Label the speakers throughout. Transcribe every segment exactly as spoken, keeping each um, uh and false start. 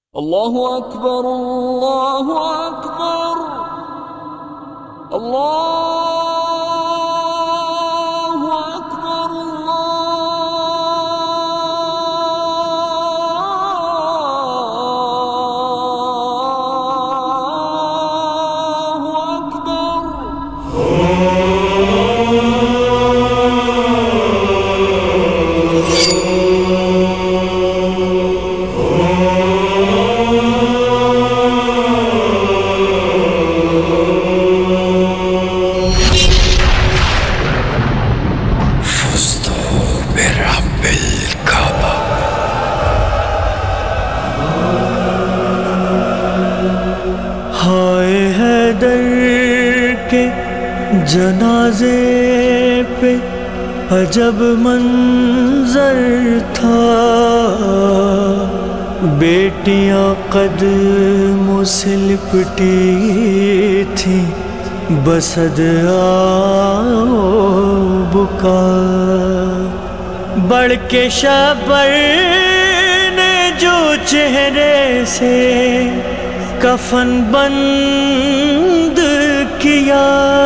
Speaker 1: اللہ اکبر اللہ اکبر اللہ اکبر
Speaker 2: ہائے حیدر کے جنازے پہ عجب منظر تھا، بیٹیاں قدموں سے لپٹی تھیں، بسد آؤ بکا بڑھ کے شبر نے جو چہرے سے کفن بند کیا،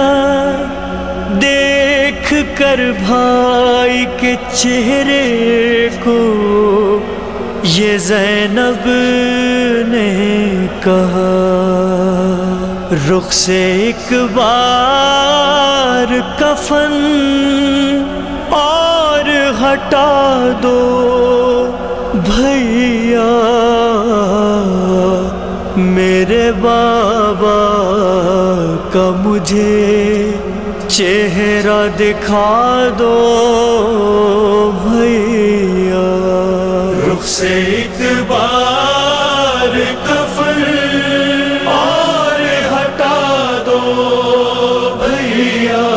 Speaker 2: دیکھ کر بھائی کے چہرے کو یہ زینب نے کہا، رخ سے ایک بار کفن اور ہٹا دو بھیا، میرے بابا کا مجھے چہرہ دکھا دو بھیا، رخ سے ایک بار کفن اور ہٹا دو بھیا،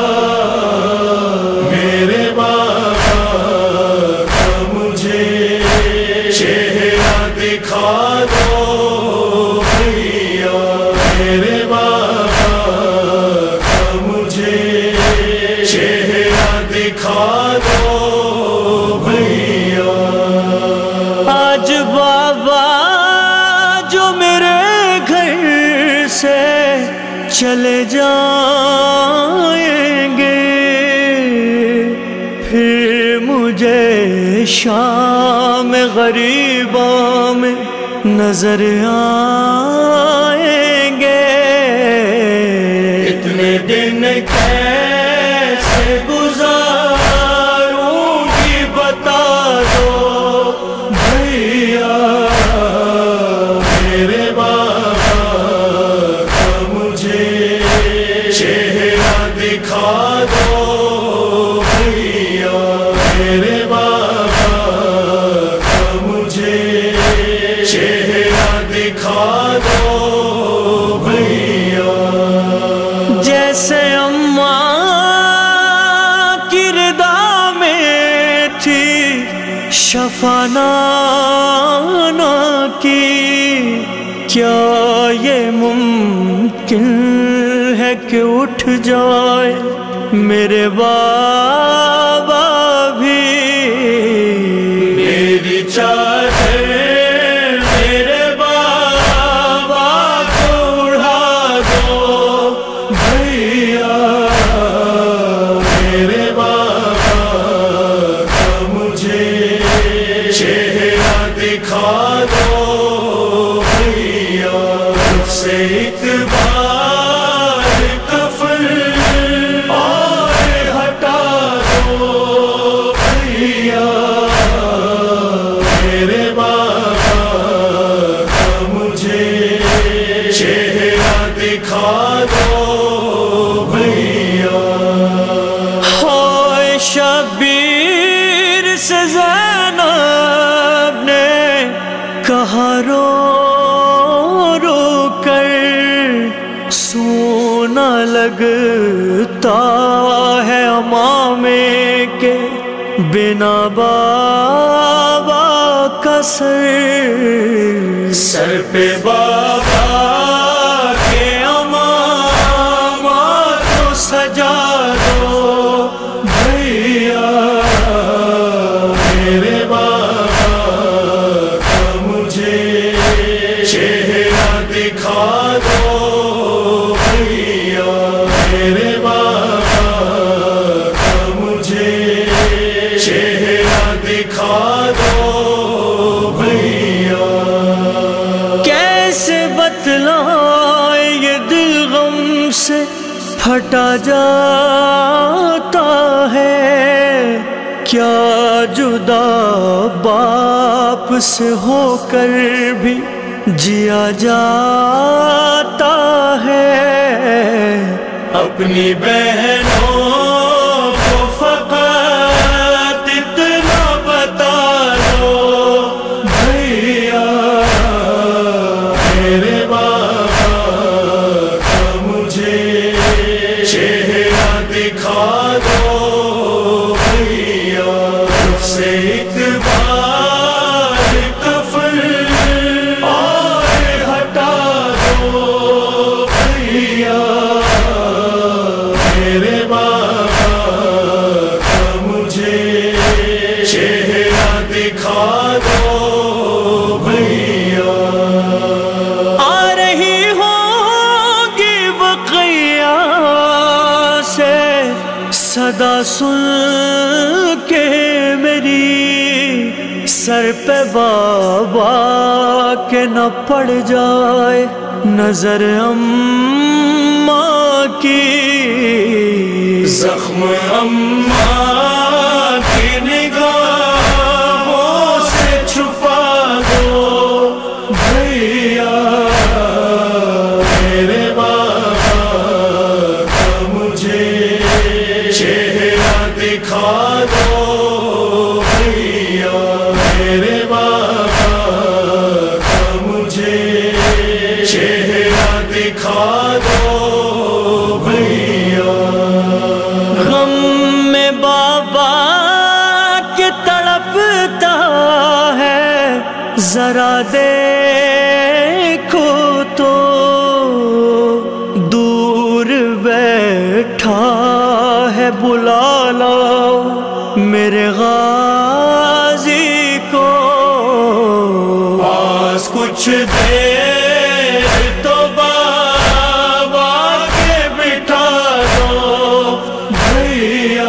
Speaker 2: میرے بابا کا مجھے چہرہ دکھا دو، میرے بابا کا مجھے چہرہ دکھا دو بھیا۔ آج بابا جو میرے گھر سے چلے جائیں گے، پھر مجھے شام غریبوں میں نظر آئیں گے، اتنے دن کیسے گزاروں گی بتا دو بھیا، میرے بابا کا مجھے چہرہ دکھا دو بھیا، میرے بابا کا مجھے چہرہ دکھا دو بھیا۔ جیسے اماں کی رضا میں تھی شفا نانا کی، کیا یہ ممکن ہے کہ اٹھ جائے میرے بابا بھی، میری چادر میرے بابا کو اڑا دو بھیا، میرے بابا کا مجھے چہرہ دکھا دو بھیا، رخ سے ایک بار کفن اور ہٹا دو بھیا، میرے بابا کا مجھے چہرہ دکھا دو بھیا۔ ہائے شبیر سے زینب نے کہا رو رو کر، سونا لگتا ہے امامے کے بنا بابا کا سر، سر پہ بابا کے امامہ کو سجا دو بھیا، میرے بابا کا مجھے ہٹا جاتا ہے، کیا جدا باپ سے ہو کر بھی جیا جاتا ہے۔ اپنی بہنوں کو فقط اتنا بتا دو بھیا، میرے بابا کا مجھے چہرہ دکھا دو بھیا، سے ایک بار کفن اور ہٹا دو بھیا، میرے بابا کا مجھے چہرہ دکھا دو بھیا۔ آ رہی ہوگی بقیہ سے صدا سن کے میری، سر پہ بابا کے نہ پڑ جائے نظر اماں کی، زخم اماں کی نگاہوں سے چھپا دو بھیا، میرے بابا کا مجھے چہرہ دکھا دو بھیا، میرے بابا کا مجھے چہرہ دکھا دو بھیا۔ غم میں بابا کے تڑپتا ہے، ذرا دیکھو تو دور بیٹھا ہے، بلا لاؤ میرے غازی کو، پاس کچھ دیر تو بابا کے بٹھا دو بھیا،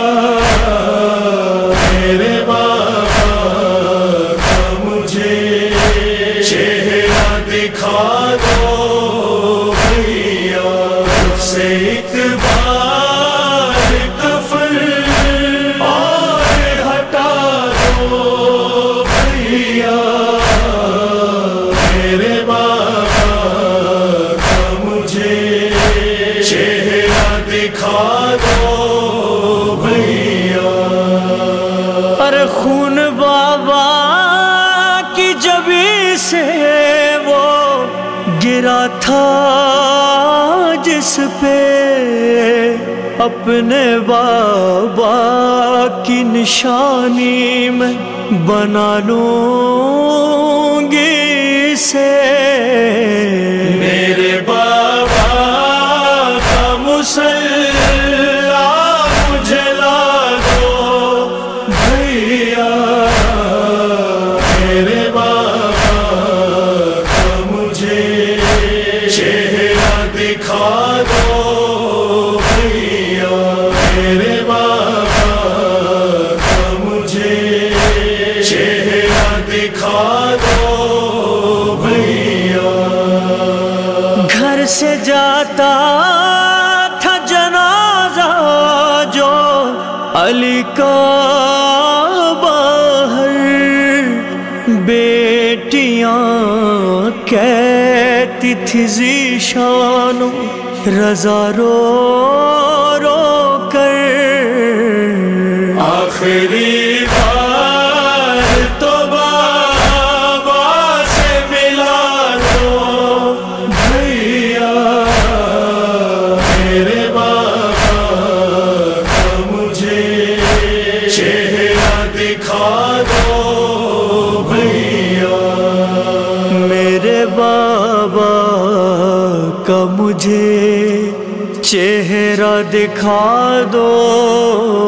Speaker 2: میرے بابا کا مجھے چہرہ دکھا دو بھیا، سے ایک بار کفن اور ہٹا دو بھیا، میرے بابا کا مجھے چہرہ دکھا دو بھیا۔ ارے خون بابا کی جبیں سے وہ گرا تھا جس پہ، اپنے بابا کی نشانی میں بنا لوں گی اسے، میرے بابا کا مصلی مجھے لا دو بھیا، میرے بابا کا مجھے چہرہ دکھا دو بھیا، میرے بابا کا مجھے چہرہ دکھا دو بھیا۔ گھر سے جاتا تھا جنازہ جو علی کا باہر، بیٹیاں کہتی تھی ذیشان رضا رو رو کر، آخری بار تو بابا سے ملا دو بھیا، میرے بابا کا مجھے چہرہ دکھا دو بھیا، میرے بابا کا مجھے چہرہ دکھا دو